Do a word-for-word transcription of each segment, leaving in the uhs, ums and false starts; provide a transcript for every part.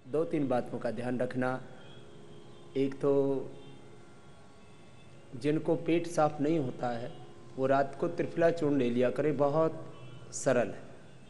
दो तीन बातों का ध्यान रखना। एक तो जिनको पेट साफ नहीं होता है वो रात को त्रिफला चूर्ण ले लिया करे, बहुत सरल है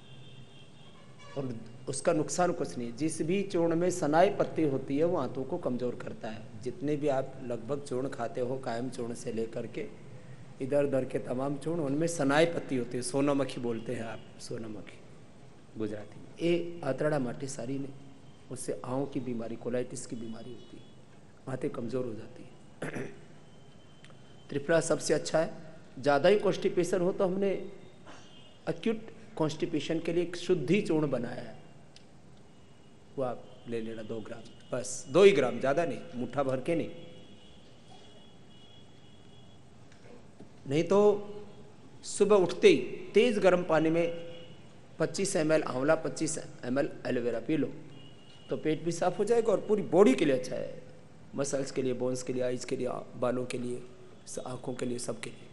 और उसका नुकसान कुछ नहीं। जिस भी चूर्ण में सनाई पत्ती होती है वो आंतों को कमज़ोर करता है। जितने भी आप लगभग चूर्ण खाते हो, कायम चूर्ण से लेकर के इधर उधर के तमाम चूर्ण, उनमें सनाई पत्ती होती है, सोनामक्खी बोलते हैं आप, सोनामक्खी गुजराती में। ये आंतरड़ा माटी सारी नहीं, उससे आँव की बीमारी, कोलाइटिस की बीमारी होती है, आंतें कमज़ोर हो जाती है। त्रिफला सबसे अच्छा है। ज़्यादा ही कॉन्स्टिपेशन हो तो हमने एक्यूट कॉन्स्टिपेशन के लिए एक शुद्धि चूर्ण बनाया है, वो आप ले लेना, दो ग्राम, बस दो ही ग्राम, ज़्यादा नहीं, मुट्ठा भर के नहीं। नहीं तो सुबह उठते ही तेज़ गर्म पानी में पच्चीस एम एल आंवला, पच्चीस एम एल एलोवेरा पी लो तो पेट भी साफ हो जाएगा और पूरी बॉडी के लिए अच्छा है। मसल्स के लिए, बोन्स के लिए, आइज के लिए, बालों के लिए, आँखों के लिए, सब के लिए।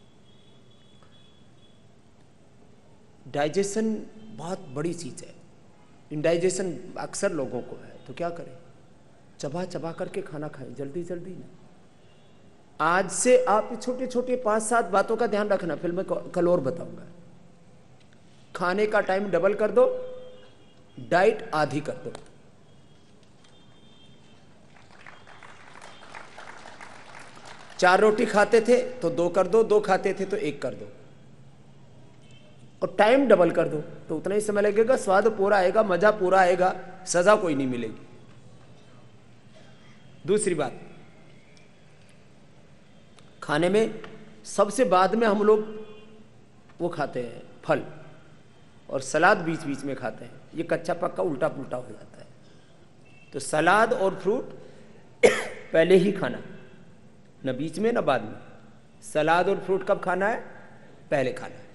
डाइजेशन बहुत बड़ी चीज़ है। इंडाइजेशन अक्सर लोगों को है, तो क्या करें, चबा चबा करके खाना खाएं, जल्दी जल्दी नहीं। आज से आप छोटे छोटे पांच सात बातों का ध्यान रखना, फिर मैं कल और बताऊंगा। खाने का टाइम डबल कर दो, डाइट आधी कर दो। चार रोटी खाते थे तो दो कर दो, दो खाते थे तो एक कर दो, और टाइम डबल कर दो तो उतना ही समय लगेगा, स्वाद पूरा आएगा, मजा पूरा आएगा, सजा कोई नहीं मिलेगी। दूसरी बात, खाने में सबसे बाद में हम लोग वो खाते हैं फल, और सलाद बीच बीच में खाते हैं। ये कच्चा पक्का उल्टा पुल्टा हो जाता है। तो सलाद और फ्रूट पहले ही खाना, न बीच में न बाद में। सलाद और फ्रूट कब खाना है? पहले खाना है,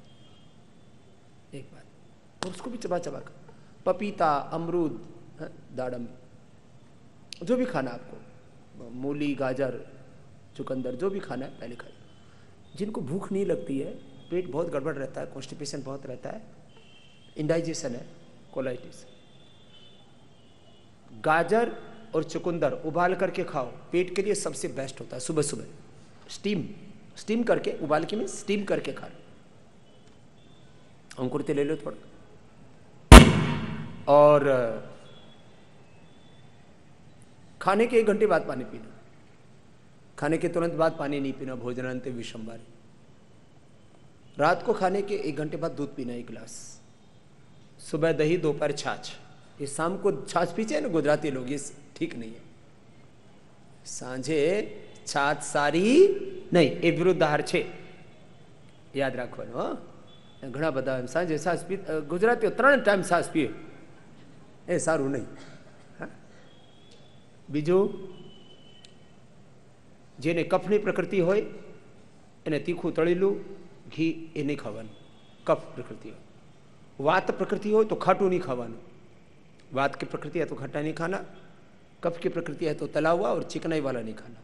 एक बात। और उसको भी चबा चबा कर, पपीता, अमरूद, दाड़म, जो भी खाना आपको, मूली, गाजर, चुकंदर, जो भी खाना है पहले खाइए। जिनको भूख नहीं लगती है, पेट बहुत गड़बड़ रहता है, कॉन्स्टिपेशन बहुत रहता है, इंडाइजेशन है, कोलाइटिस, गाजर और चुकंदर उबाल करके खाओ, पेट के लिए सबसे बेस्ट होता है। सुबह सुबह स्टीम स्टीम करके, उबाल के में स्टीम करके खा लो। अंकुर तेल ले लो थोड़ा, और खाने के एक घंटे बाद पानी पीना। खाने के तुरंत बाद पानी नहीं पीना, भोजनांते विषंबारी। रात को खाने के एक घंटे बाद दूध पीना, एक गिलास। सुबह दही, दोपहर छाछ। ये शाम को छाछ पीछे है ना गुजराती लोग, ये ठीक नहीं है। सांझे छाछ सारी नहीं, ए विरुद्ध आहार छे, યાદ રાખવાનું। હા, ઘણા બધા સાંજે છાશ પી, ગુજરાતીઓ ત્રણ ટાઈમ છાશ પીએ, એ સારું નહીં। બીજું, જેને કફની પ્રકૃતિ હોય એને તીખું તળેલું ઘી એ નહીં ખાવાનું, કફ પ્રકૃતિ હોય। वात प्रकृति हो तो खाटू नहीं खावाना, वात की प्रकृति है तो खट्टा नहीं खाना, कफ की प्रकृति है तो तला हुआ और चिकनाई वाला नहीं खाना।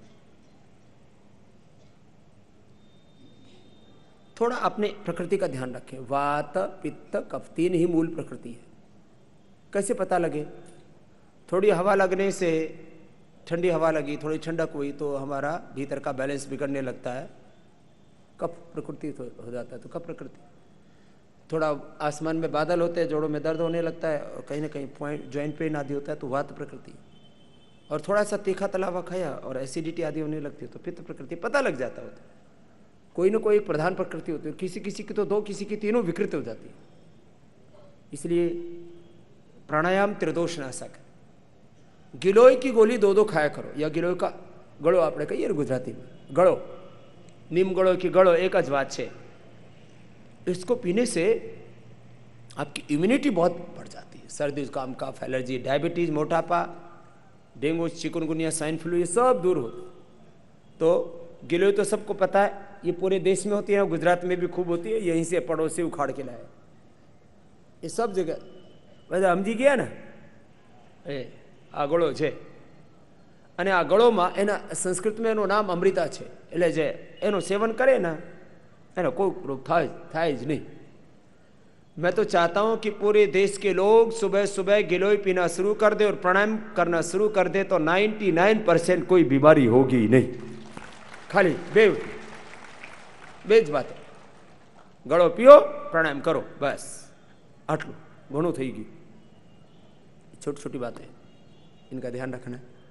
थोड़ा अपने प्रकृति का ध्यान रखें। वात, पित्त, कफ, तीन ही मूल प्रकृति है। कैसे पता लगे? थोड़ी हवा लगने से, ठंडी हवा लगी, थोड़ी ठंडक हुई तो हमारा भीतर का बैलेंस बिगड़ने लगता है, कफ प्रकृति तो हो जाता है, तो कफ प्रकृति। थोड़ा आसमान में बादल होते हैं, जोड़ों में दर्द होने लगता है, और कहीं ना कहीं पॉइंट जॉइंट पेन आदि होता है, तो वात प्रकृति। और थोड़ा सा तीखा तला हुआ खाया और एसिडिटी आदि होने लगती है तो पित्त प्रकृति। पता लग जाता होता है, कोई ना कोई प्रधान प्रकृति होती है। किसी किसी की तो दो, किसी की तीनों विकृत हो जाती है। इसलिए प्राणायाम त्रिदोष नाशक है। गिलोय की गोली दो दो खाया करो, या गिलोय का गड़ो आपने कहिए गुजराती में, गड़ो, नीम गड़ो की गड़ो एक ज बात है। इसको पीने से आपकी इम्यूनिटी बहुत बढ़ जाती है। सर्दी, जुकाम, कफ, एलर्जी, डायबिटीज, मोटापा, डेंगू, चिकनगुनिया, स्वाइन फ्लू, ये सब दूर होते। तो गिलोय तो सबको पता है, ये पूरे देश में होती है, गुजरात में भी खूब होती है। यहीं से पड़ोसी उखाड़ के लाए, ये सब जगह। वैसे समझी गया ना, ए आ गळो છે, અને આ ગળોમાં એના સંસ્કૃતમાં એનું નામ અમૃતા છે। એટલે જે એનું સેવન કરે ને એને કોઈ રોગ થાય થાય જ નહીં। मैं तो चाहता हूं कि पूरे देश के लोग सुबह सुबह गिलोय पीना शुरू कर दे और प्राणायाम करना शुरू कर दे तो निन्यानवे परसेंट कोई बीमारी होगी ही नहीं। खाली बे बेज बात गड़ो पियो प्राणायाम करो बस आटलू घणो थई गयुं। छोटी छोटी बातें इनका ध्यान रखना है।